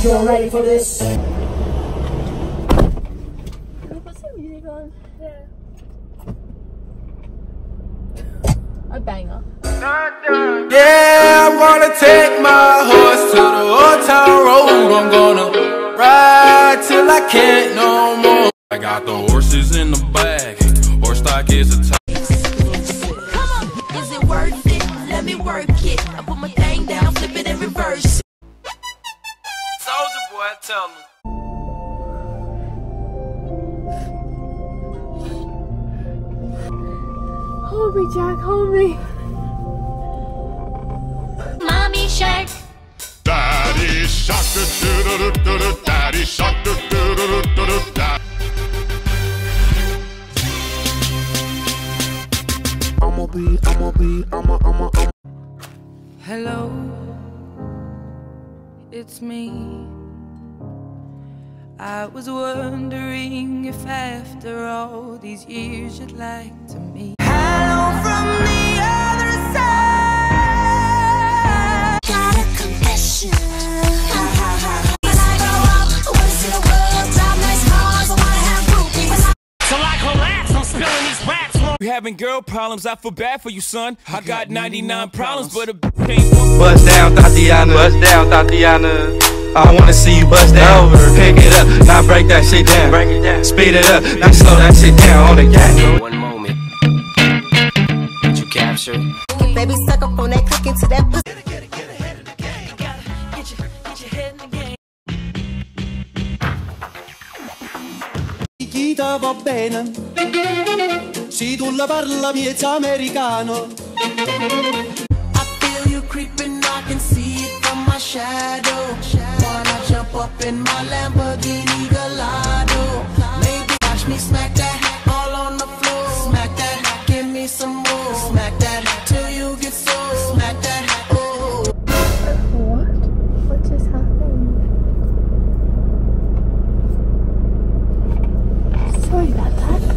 you're ready for this. Can we put some music on? Yeah. A banger. Yeah, I'm gonna take my horse to the old town road. I'm gonna ride till I can't no more. I got the horses in the bag. Horse stock is a top. Come on, is it worth it? Let me work it. I put my thing down, flip it and reverse. Soldier boy, tell me. Hold me, Jack, hold me. Mommy shark. Daddy shark, do-do-do-do-do, daddy shark, do-do-do-do-do, daddy. Hello, it's me. I was wondering if after all these years you'd like to meet. Hello from the other side. Got a confession. When I grow up, I wanna see the world, drive nice cars, I wanna have groupies. So like relax, I'm spilling these rats. You having girl problems, I feel bad for you, son. I got 99 problems, but a ain't one. Bust down, Tatiana. Bust down, Tatiana. I wanna see you bust down. Pick it up, now break that shit down. Break it down. Speed it up, now slow that shit down on the gas. One moment. Did you capture? Baby, suck up on that, click into that pussy. Get ahead of the game. Get your head in the game. Chita va bene, se tu la parla miezza americano. I feel you creeping, I can see it from my shadow. Wanna jump up in my Lamborghini Gallardo? Maybe watch me smack that.